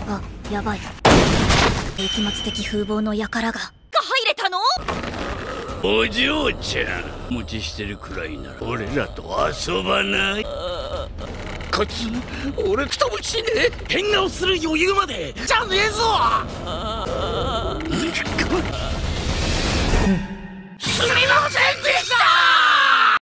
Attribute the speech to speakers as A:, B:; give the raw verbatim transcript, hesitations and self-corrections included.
A: あ、やばい。激末的風貌の輩がが入れたの？
B: お嬢ちゃん、持ちしてるくらいなら俺らと遊ばない？こいつ俺ともしねえ。変顔する余裕までじゃねえぞ。